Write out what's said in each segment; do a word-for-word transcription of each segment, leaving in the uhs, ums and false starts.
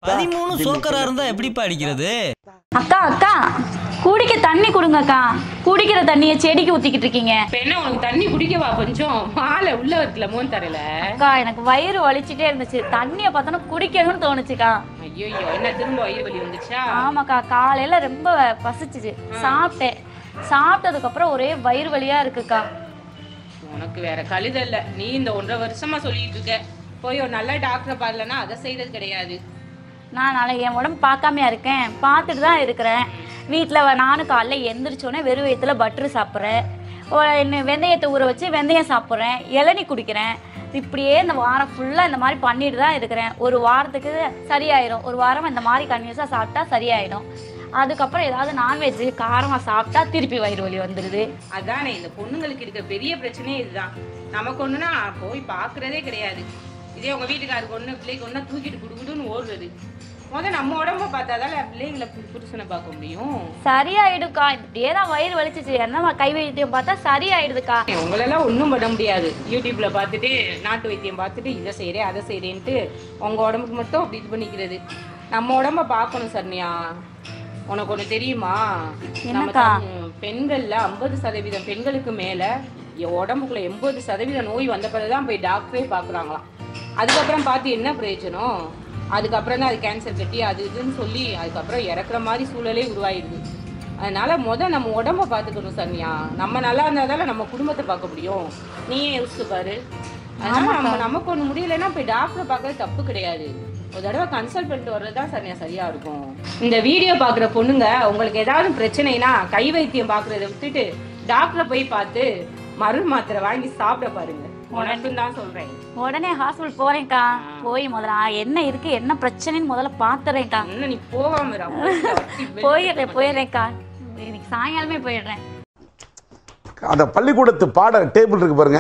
பதிமூணு சோக்கரா இருந்தா எப்படிப்பா அடிக்கிறது? அக்கா அக்கா குடிக்க தண்ணி கொடுங்கக்கா. குடிக்கிற தண்ணியை செடிக்கு ஊத்திக்கிட்டு இருக்கீங்க. என்ன உனக்கு தண்ணி குடிக்கவா? கொஞ்சம் மாலை உள்ள இருக்குல மோன் தரல. அக்கா எனக்கு வயிறு வலிச்சுட்டே இருந்துச்சு. தண்ணியை பார்த்தோன்னா குடிக்கணும்னு தோணுச்சுக்கா. ஐயோ என்ன திரும்ப வயிறு வலி வந்துச்சா? ஆமாக்கா காலையில ரொம்ப பசிச்சுச்சு. சாப்பிட்டேன். சாப்பிட்டதுக்கு அப்புறம் ஒரே வயிறு வலியா இருக்குக்கா. உனக்கு வேற கழுதல்ல. நீ இந்த ஒன்றரை வருஷமா சொல்லிட்டு இருக்க. போய் ஒரு நல்ல டாக்டரை பாருலன்னா அதை செய்யறது கிடையாது. நான் நாளைக்கு என் உடம்பு பார்க்காமையா இருக்கேன். பார்த்துட்டு தான் இருக்கிறேன். வீட்டில் நானும் காலைல எந்திரிச்சோன்னே வெறும் வயிற்றுல பட்டரு சாப்பிட்றேன். வெந்தயத்தை ஊற வச்சு வெந்தயம் சாப்பிட்றேன். இளநீ குடிக்கிறேன். இப்படியே இந்த வாரம் ஃபுல்லாக இந்த மாதிரி பண்ணிட்டு தான் இருக்கிறேன். ஒரு வாரத்துக்கு சரியாயிடும். ஒரு வாரம் இந்த மாதிரி கன்யூஸாக சாப்பிட்டா சரியாயிடும். அதுக்கப்புறம் ஏதாவது நான்வெஜ் காரமாக சாப்பிட்டா திருப்பி வயிறு வலி வந்துடுது. அதானே இந்த பொண்ணுங்களுக்கு இருக்க பெரிய பிரச்சனையே இதுதான். நமக்கு ஒன்றுனா போய் பார்க்குறதே கிடையாது. இதே உங்கள் வீட்டுக்காருக்கு ஒன்று பிள்ளைக்கு ஒன்றா தூக்கிட்டு குடுக்குடுன்னு ஓடுறது. முதல் நம்ம உடம்ப பார்த்தாதால பிள்ளைங்களை புருஷனை பார்க்க முடியும். சரியாயிடுக்கா. இப்படியே தான் வயிறு வலிச்சிச்சு. என்ன கை வைத்தியம் பார்த்தா சரியாயிடுதுக்கா. உங்களெல்லாம் ஒன்றும் பண்ண முடியாது. யூடியூப்ல பார்த்துட்டு நாட்டு வைத்தியம் பார்த்துட்டு இதை செய்கிறேன் அதை செய்கிறேன்ட்டு உங்கள் உடம்புக்கு மட்டும் அப்படி இது பண்ணிக்கிறது. நம்ம உடம்ப பார்க்கணும் சரண்யா. உனக்கு ஒன்று தெரியுமா? நம்ம பெண்கள்ல ஐம்பது சதவீதம் பெண்களுக்கு மேலே உடம்புக்குள்ள எண்பது சதவீதம் நோய் வந்த பிறகுதான் போய் டாக்டரே பார்க்குறாங்களாம். அதுக்கப்புறம் பார்த்து என்ன பிரயோஜனம்? அதுக்கப்புறம் தான் அது கேன்சர் கட்டி அது இதுன்னு சொல்லி அதுக்கப்புறம் இறக்குற மாதிரி சூழலே உருவாயிடுது. அதனால முதல் நம்ம உடம்ப பார்த்துக்கணும் சரண்யா. நம்ம நல்லா இருந்தாதால நம்ம குடும்பத்தை பார்க்க முடியும். நீயே யோசிச்சு பாரு. அதனால நம்ம நமக்கு ஒன்று முடியலைன்னா போய் டாக்டரை பார்க்கறது தப்பு கிடையாது. ஒரு தடவை கன்சல்ட் பண்ணிட்டு வர்றது தான் சரண்யா சரியா இருக்கும். இந்த வீடியோ பார்க்குற பொண்ணுங்க உங்களுக்கு ஏதாவது பிரச்சனைனா கை வைத்தியம் பார்க்குறத விட்டுட்டு டாக்டரை போய் பார்த்து மருந்து மாத்திரை வாங்கி சாப்பிட பாருங்க. உனக்கும் தான் சொல்றேன். உடனே ஹாஸ்பிட்டல் போறேன்க்கா. போய் முதல்ல என்ன இருக்கு என்ன பிரச்சனைன்னு முதல்ல பாத்துறேன்க்கா. இன்னும் நீ போகாம போயிடுறேன் போயிடுறேன்க்கா. இன்னைக்கு சாயங்காலமே போயிடுறேன். அந்த பள்ளிக்கூடத்து பாட டேபிள் இருக்கு பாருங்க.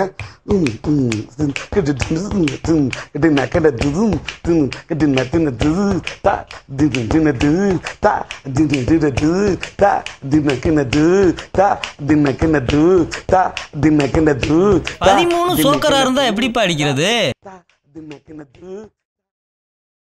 பதிமூணு சோக்கரா இருந்தா எப்படிப்பா அடிக்கிறது?